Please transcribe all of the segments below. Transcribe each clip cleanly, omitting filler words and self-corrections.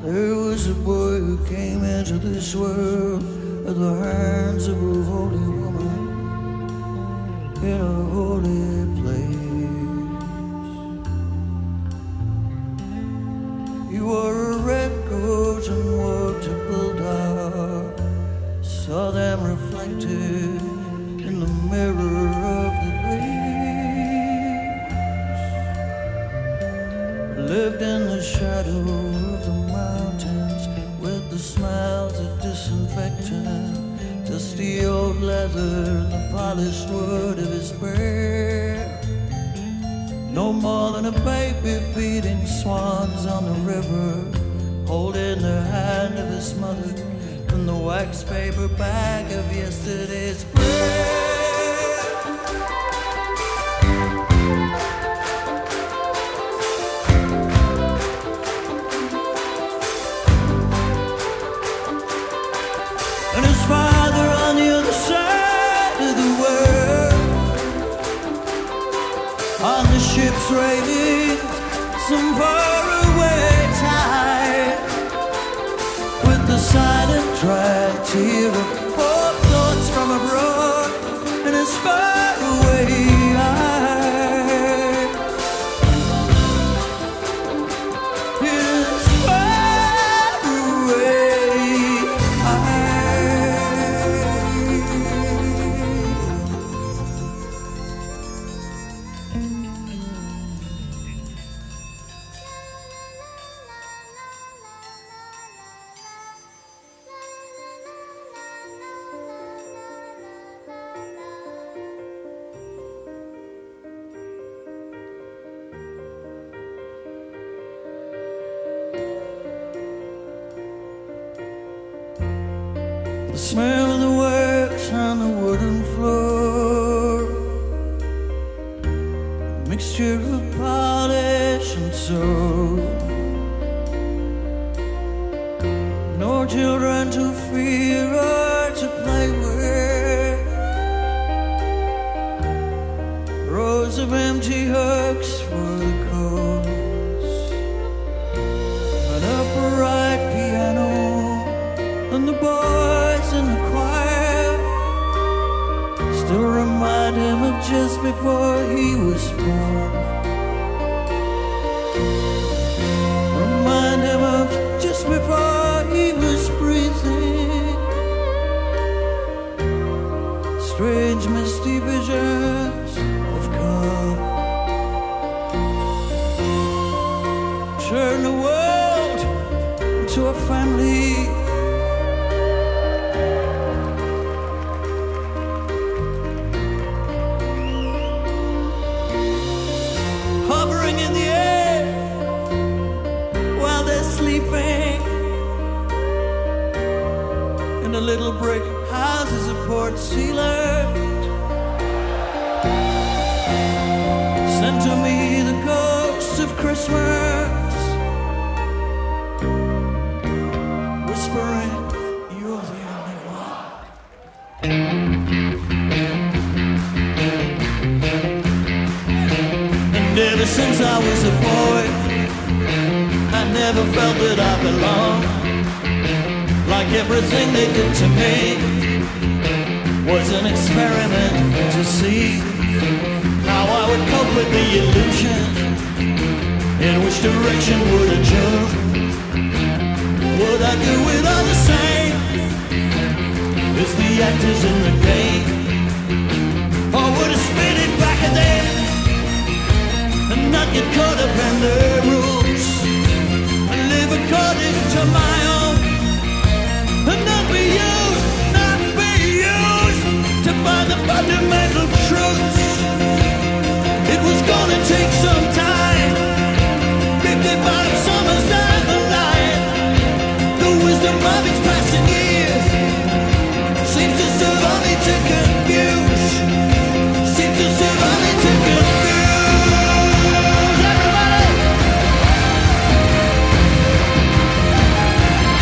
There was a boy who came into this world at the hands of a holy woman in a holy place. He wore a red coat and walked a bulldog, saw them reflected in the mirror of the lakes. Lived in the shadow of the mountains with the smells of disinfectant, dusty old leather and the polished wood of his bed. No more than a baby feeding swans on the river, holding the hand of his mother from the wax paper bag of yesterday's bread. And his father on the other side of the world, on the ship's railings, some faraway tide, with the silent dry tear of poor thoughts from abroad and his faraway eyes. His faraway the smell of the wax on the wooden floor, a mixture of polish and soap. No children to fear or to play with, rows of empty hooks for the coats, an upright piano, and the boys in the choir still remind him of just before he was born. Remind him of just before he was breathing. Strange misty visions of God turn the world into a family. Hovering in the air while they're sleeping in the little brick houses of Port Sealand. Send to me the ghosts of Christmas, whispering, you're the only one. And ever since I was a boy, I never felt that I belonged. Like everything they did to me was an experiment to see how I would cope with the illusion, in which direction would I jump. Would I do it all the same as the actors in the game, or would I spin it back at them and not get caught up in their rules and live according to my own, and not be used to find the fundamental truths. It was gonna take some time, 55 summers down the line. The wisdom of its passing years seems to serve only to confuse, seems to serve only to confuse everybody.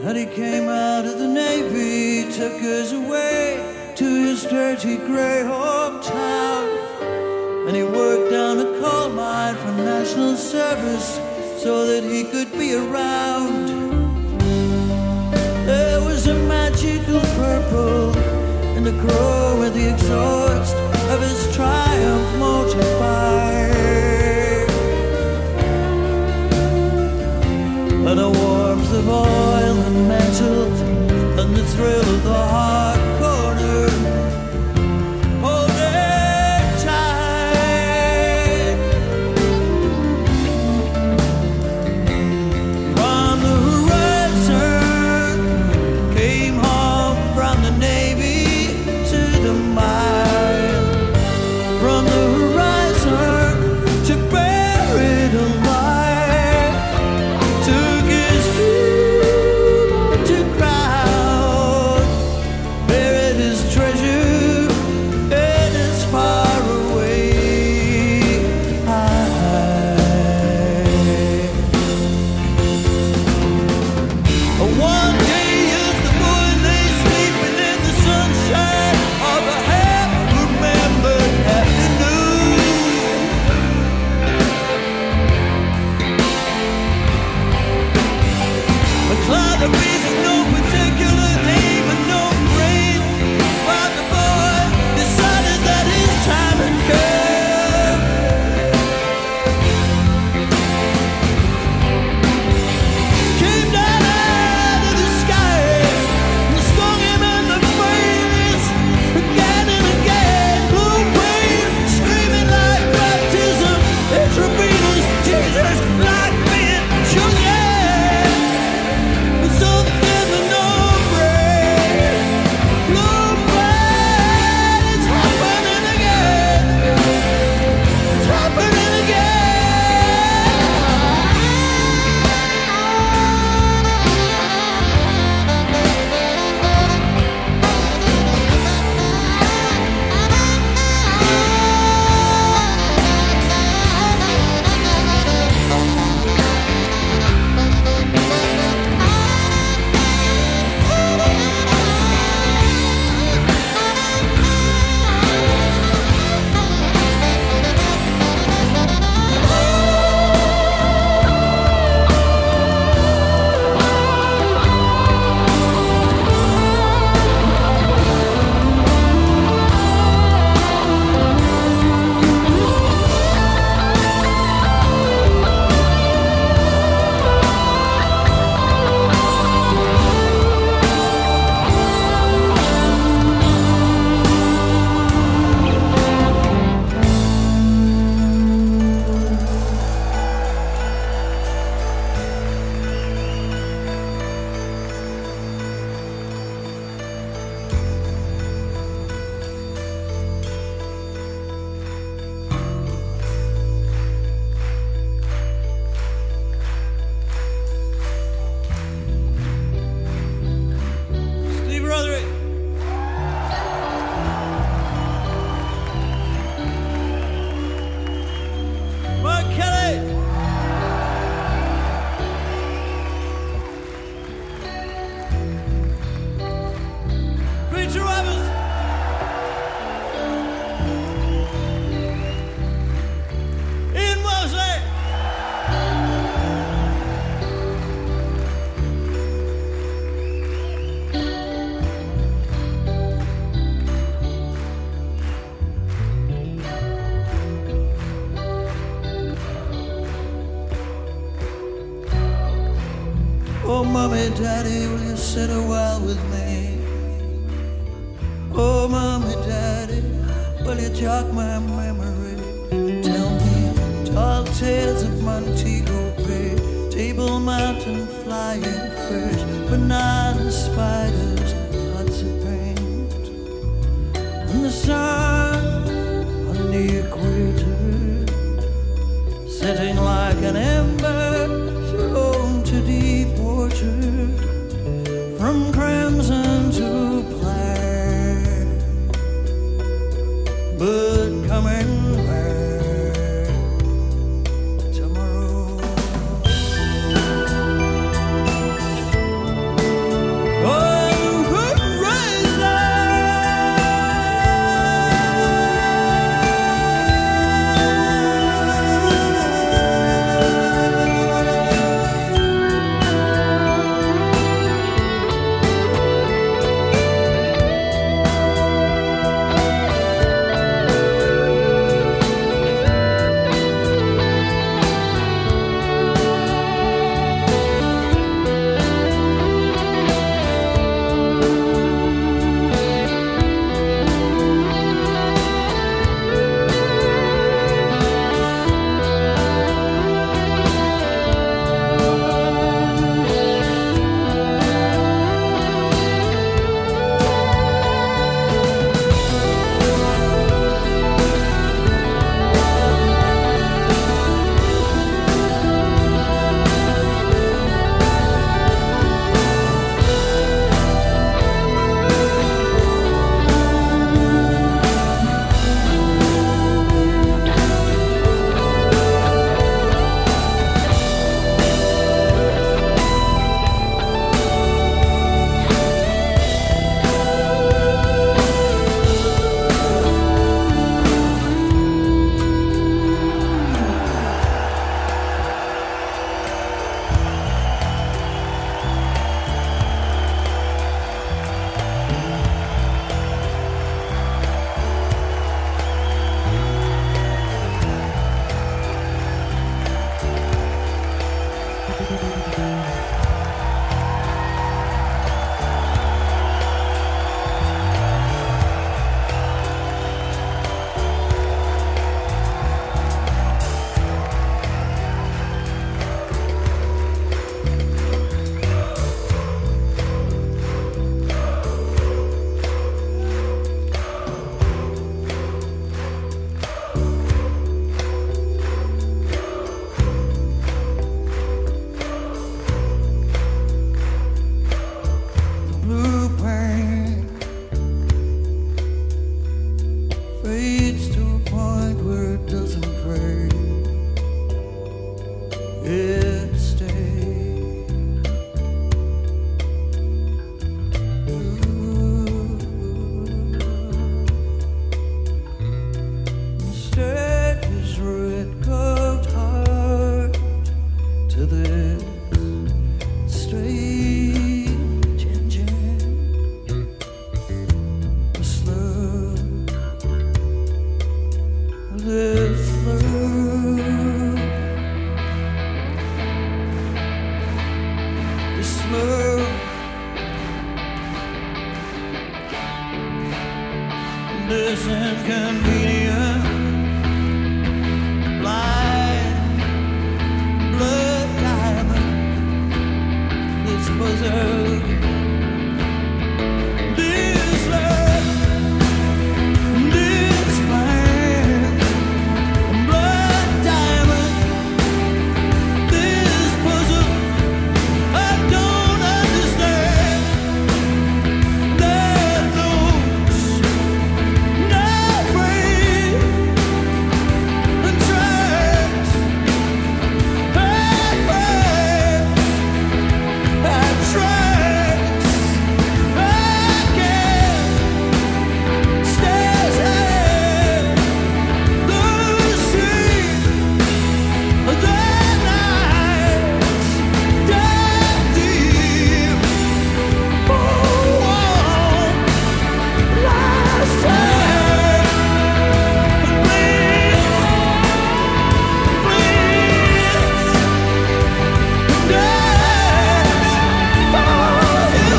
And he came out of the Navy, took us away to his dirty grey hometown. And he worked down a coal mine for national service so that he could be around. There was a magical purple in the glow of the exhaust of his Triumph motorbike, and the warmth of oil and metal and the thrill of the hard corner. Hold it tight. From the horizon came home from the Navy to the mine. From the horizon to buried alive, took his dream to ground, buried his treasure in his far away high. One day as the boy lay sleeping in the sunshine of a half-remembered afternoon, a cloud of breeze with no particular aim and no brain, while the boy decided that his time had come. Came down out of the sky and stung him in the face again and again. Blue rain screaming like baptism, intravenous Jesus like being shook. So there's no break. Blue rain, it's happening again. It's happening Steve Roderick. Mark Kelly. Preacher Roberts. Ian Mosley. Oh, mommy, daddy, will you sit a while with me? Oh, mommy, daddy, will you jog my memory? Tell me tall tales of Montego Bay, Table Mountain, flying fish, banana spiders, lots of paint, and the sun on the equator, sitting like an ember thrown to deep water, from crimson to black, but coming back tomorrow. This inconvenient, blind, blood diamond, this puzzle, this love, this blind, blood diamond, this puzzle, I don't understand. That knows no free and tracks and facts and tracks again stares at the sea the nights that deep. Oh, last time, please, dance for you.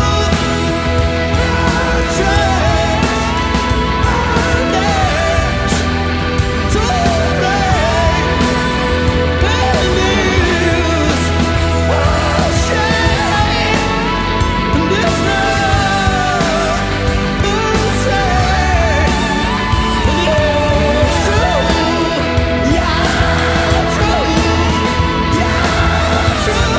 Tracks and dance to play and use our shame. And it's not insane. And it's true. Yeah, true. Yeah, true.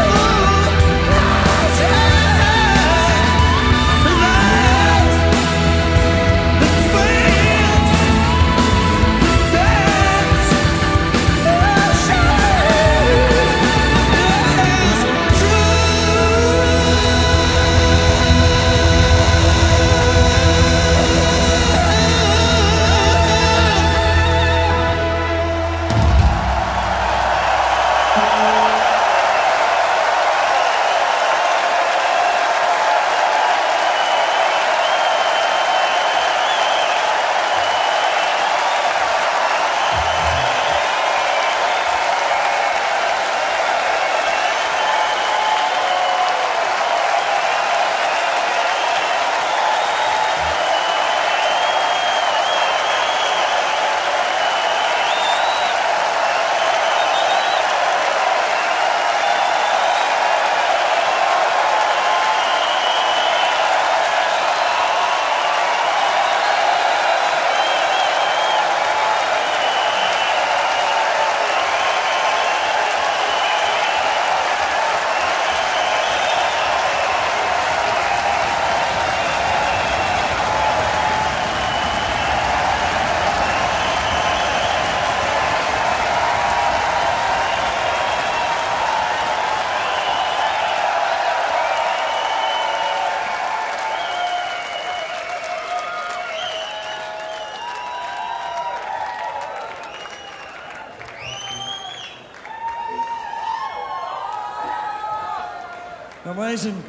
Amazing.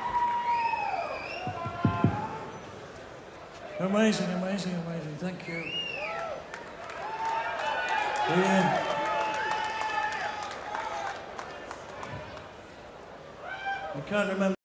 Amazing, amazing, amazing. Thank you. Ian. can't remember.